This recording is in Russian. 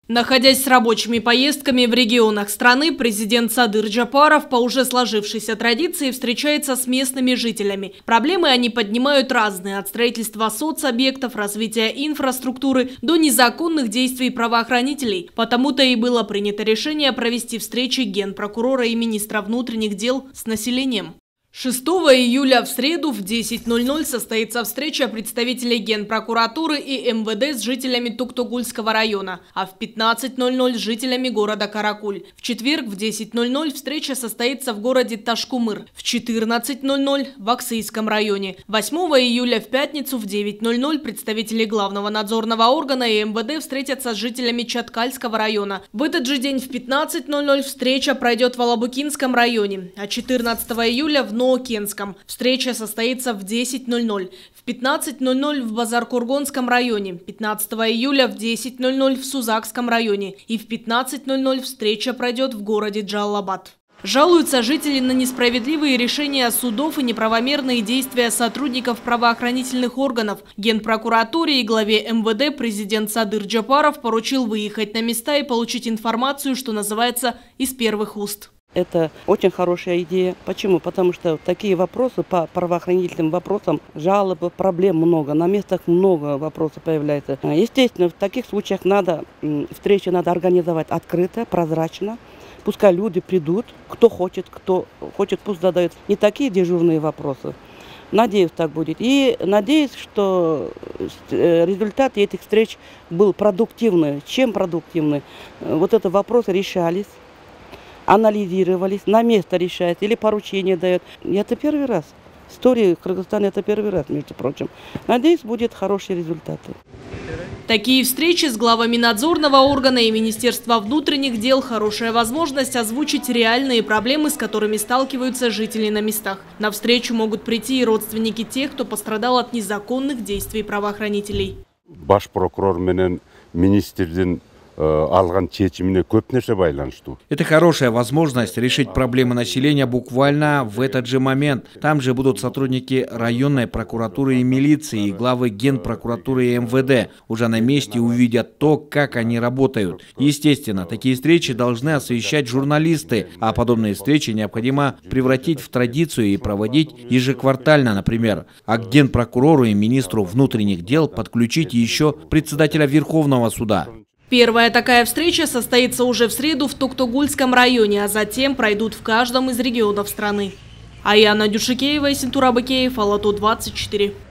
Находясь с рабочими поездками в регионах страны, президент Садыр Джапаров по уже сложившейся традиции встречается с местными жителями. Проблемы они поднимают разные, от строительства соцобъектов, развития инфраструктуры до незаконных действий правоохранителей. Потому-то и было принято решение провести встречи генпрокурора и министра внутренних дел с населением. 6 июля в среду в 10:00 состоится встреча представителей Генпрокуратуры и МВД с жителями Туктогульского района, а в 15:00 с жителями города Каракуль. В четверг в 10:00 встреча состоится в городе Ташкумыр, в 14:00 в Аксайском районе. 8 июля в пятницу в 9:00 представители главного надзорного органа и МВД встретятся с жителями Чаткальского района. В этот же день в 15:00 встреча пройдет в Алабукинском районе, а 14 июля в Новокенском. Встреча состоится в 10:00. В 15:00 в Базар-Кургонском районе, 15 июля в 10:00 в Сузакском районе и в 15:00 встреча пройдет в городе Джалалабад. Жалуются жители на несправедливые решения судов и неправомерные действия сотрудников правоохранительных органов. Генпрокуратуре и главе МВД президент Садыр Джапаров поручил выехать на места и получить информацию, что называется, из первых уст. Это очень хорошая идея. Почему? Потому что такие вопросы по правоохранительным вопросам, жалобы, проблем много. На местах много вопросов появляется. Естественно, в таких случаях встречи надо организовать открыто, прозрачно. Пускай люди придут, кто хочет, пусть задают не такие дежурные вопросы. Надеюсь, так будет. И надеюсь, что результат этих встреч был продуктивный. Чем продуктивный? Вот эти вопросы решались, анализировались, на место решается или поручение дает. И это первый раз. В истории Кыргызстана это первый раз, между прочим. Надеюсь, будет хорошие результаты. Такие встречи с главами надзорного органа и Министерства внутренних дел – хорошая возможность озвучить реальные проблемы, с которыми сталкиваются жители на местах. На встречу могут прийти и родственники тех, кто пострадал от незаконных действий правоохранителей. Баш прокурор менен министрдин Это хорошая возможность решить проблемы населения буквально в этот же момент. Там же будут сотрудники районной прокуратуры и милиции, и главы Генпрокуратуры и МВД. Уже на месте увидят то, как они работают. Естественно, такие встречи должны освещать журналисты, а подобные встречи необходимо превратить в традицию и проводить ежеквартально, например. А к Генпрокурору и министру внутренних дел подключить еще председателя Верховного суда. Первая такая встреча состоится уже в среду в Туктогульском районе, а затем пройдут в каждом из регионов страны. Аяна Дюшикеева и Синтура Бакеев, Алату 24.